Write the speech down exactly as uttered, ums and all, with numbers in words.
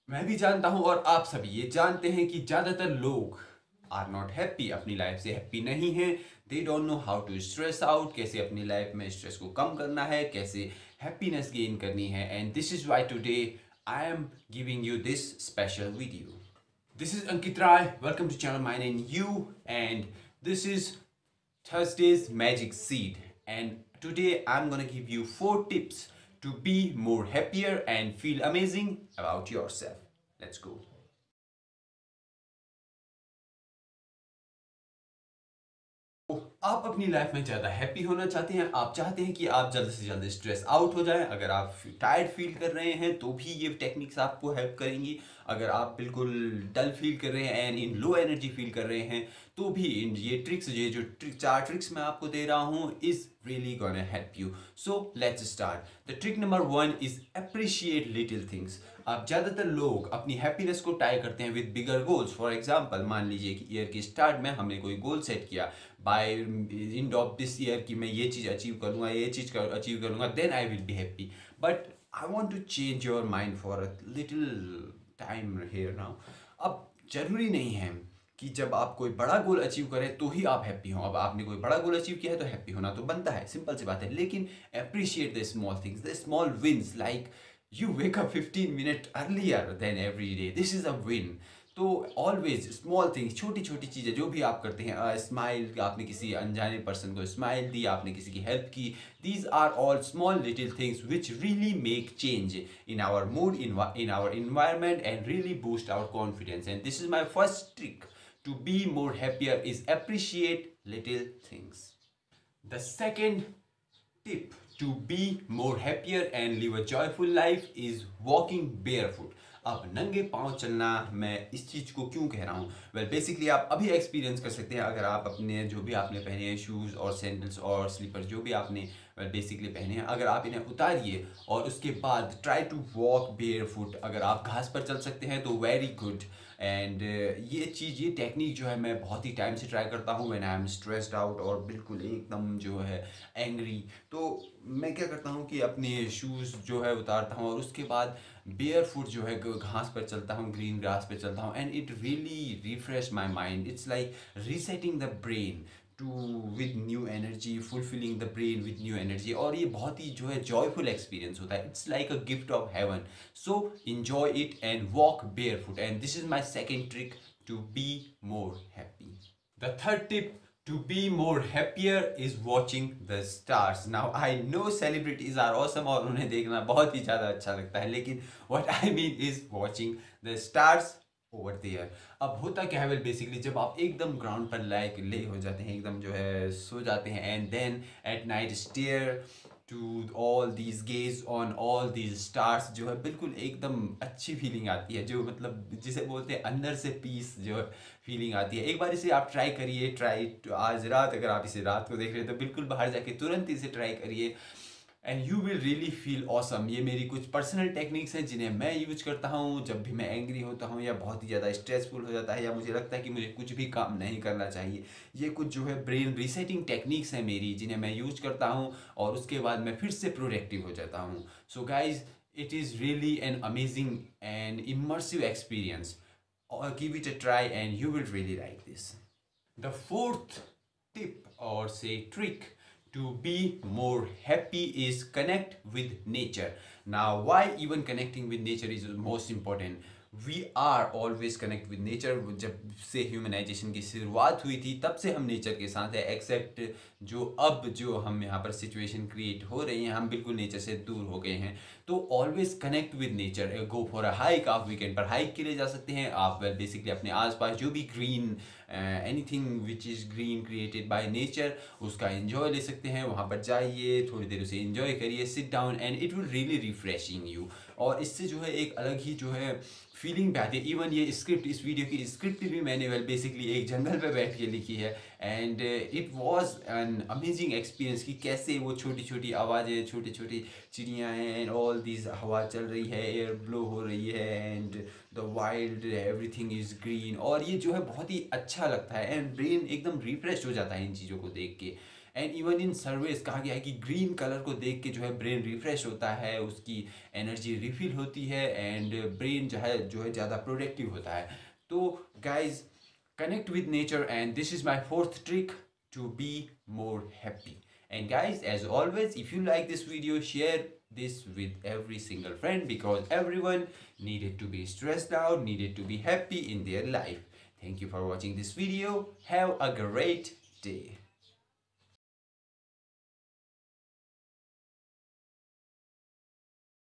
मैं भी जानता हूं और आप सभी ये जानते हैं कि ज़्यादातर लोग आर नॉट हैप्पी, अपनी लाइफ से हैप्पी नहीं हैं। They don't know how to stress out, कैसे अपनी लाइफ में स्ट्रेस को कम करना है, कैसे हैप्पीनेस गेन करनी है। And this is why today I am giving you this special video. This is Ankit Rai. Welcome to channel Mine and You, and this is Thursday's Magic Seed. And today I'm gonna give you four tips to be more happier and feel amazing about yourself. Let's go. आप अपनी life में ज़्यादा happy होना चाहते हैं, आप चाहते हैं कि आप जल्द से जल्द स्ट्रेस आउट हो जाएं। अगर आप टायर्ड फील कर रहे हैं तो भी ये टेक्निक्स आपको हेल्प करेंगी। अगर आप बिल्कुल डल फील कर रहे हैं and in low energy feel कर रहे हैं तो भी इन ये ट्रिक्स, ये जो ट्रिक चार ट्रिक्स मैं आपको दे रहा हूँ is really gonna help you. So let's start. The trick number one is appreciate little things. अब ज़्यादातर लोग अपनी हैप्पीनेस को टाई करते हैं with bigger goals. For example, मान लीजिए कि ईयर के स्टार्ट में हमने कोई गोल सेट किया, by end of this year कि मैं ये चीज़ अचीव करूँगा, ये चीज़ कर अचीव करूँगा, then I will be happy. But I want to change your mind for a little time here now. अब जरूरी नहीं है कि जब आप कोई बड़ा गोल अचीव करें तो ही आप हैप्पी हो। अब आपने कोई बड़ा गोल अचीव किया है तो हैप्पी होना तो बनता है, सिंपल सी बात है। लेकिन appreciate the small things, the small wins, like you wake up fifteen minute earlier than every day, this is a win. तो ऑलवेज स्मॉल थिंग्स, छोटी छोटी चीज़ें जो भी आप करते हैं, स्माइल, आपने किसी अनजाने पर्सन को स्माइल दी, आपने किसी की हेल्प की, these are all small little things which really make change in our mood, in in our environment and really boost our confidence. And this is my first trick to be more happier is appreciate little things. The second tip to be more happier and live a joyful life is walking barefoot. अब नंगे पाँव चलना, मैं इस चीज़ को क्यों कह रहा हूँ? वेल बेसिकली आप अभी एक्सपीरियंस कर सकते हैं अगर आप अपने जो भी आपने पहने हैं शूज़ और सैंडल्स और स्लीपर्स जो भी आपने वेल बेसिकली पहने हैं, अगर आप इन्हें उतारिए और उसके बाद ट्राई टू वॉक बेयरफुट। अगर आप घास पर चल सकते हैं तो वेरी गुड। एंड ये चीज़, ये टेक्निक जो है मैं बहुत ही टाइम से ट्राई करता हूँ when I am stressed out और बिल्कुल एकदम जो है एंग्री। तो मैं क्या करता हूँ कि अपने शूज़ जो है उतारता हूँ और उसके बाद बेयर फुट जो है घास पर चलता हूँ, ग्रीन ग्रास पे चलता हूँ, and it really refresh my mind. It's like resetting the brain to with new energy, fulfilling the brain with new energy. और ये बहुत ही जो है जॉयफुल एक्सपीरियंस होता है। It's like a gift of heaven. So enjoy it and walk barefoot. And this is my second trick to be more happy. The third tip to be more happier is watching the stars. Now I know celebrities are awesome और उन्हें देखना बहुत ही ज़्यादा अच्छा लगता है, लेकिन what I mean is watching the stars over there. अब होता क्या है, वेल बेसिकली जब आप एकदम ग्राउंड पर लाइक ले हो जाते हैं, एकदम जो है सो जाते हैं, and then at night stare to all these gaze on all these stars, जो है बिल्कुल एकदम अच्छी फीलिंग आती है, जो मतलब जिसे बोलते हैं अंदर से पीस जो फीलिंग आती है। एक बार इसे आप ट्राई करिए, ट्राई आज रात, अगर आप इसे रात को देख रहे हैं तो बिल्कुल बाहर जाके तुरंत इसे ट्राई करिए and you will really feel awesome. ये मेरी कुछ पर्सनल टेक्निक्स हैं जिन्हें मैं यूज करता हूँ जब भी मैं एंग्री होता हूँ या बहुत ही ज़्यादा स्ट्रेसफुल हो जाता है या मुझे लगता है कि मुझे कुछ भी काम नहीं करना चाहिए। ये कुछ जो है ब्रेन रीसेटिंग टेक्निक्स हैं मेरी, जिन्हें मैं यूज करता हूँ और उसके बाद मैं फिर से प्रोडक्टिव हो जाता हूँ। So guys, it is really an amazing and immersive experience, or give it a try and you will really like this. The fourth tip or say trick to be more happy is connect with nature. Now why even connecting with nature is most important? We are always connect with nature. जब से humanisation की शुरुआत हुई थी तब से हम nature के साथ है, एक्सेप्ट जो अब जो हम यहाँ पर सिचुएशन क्रिएट हो रही है, हम बिल्कुल नेचर से दूर हो गए हैं। तो always connect with nature, go for a hike. आप वीकेंड पर हाइक के लिए जा सकते हैं। आप वेल बेसिकली अपने आसपास जो भी green, anything which is green created by nature, उसका एंजॉय ले सकते हैं। वहाँ पर जाइए, थोड़ी देर उसे एंजॉय करिए, sit down and it will really refreshing you. और इससे जो है एक अलग ही जो है फीलिंग भी आती है। इवन ये स्क्रिप्ट, इस वीडियो की स्क्रिप्ट भी मैंने वेल बेसिकली एक जंगल पे बैठ के लिखी है and it was an amazing experience कि कैसे वो छोटी छोटी आवाज़ें, छोटी छोटी चिड़ियाँ हैं एंड ऑल दिस, हवा चल रही है, एयर ब्लो हो रही है and the wild everything is green. और ये जो है बहुत ही अच्छा लगता है एंड ब्रेन एकदम रिफ्रेश हो जाता है इन चीज़ों को देख के। एंड इवन इन सर्वेस कहा गया है कि ग्रीन कलर को देख के जो है ब्रेन रिफ्रेश होता है, उसकी एनर्जी रिफिल होती है एंड ब्रेन जो है जो है ज़्यादा प्रोडक्टिव होता है. तो guys, connect with nature, and this is my fourth trick to be more happy. And guys, as always, if you like this video, share this with every single friend, because everyone needed to be stressed out, needed to be happy in their life. Thank you for watching this video. Have a great day.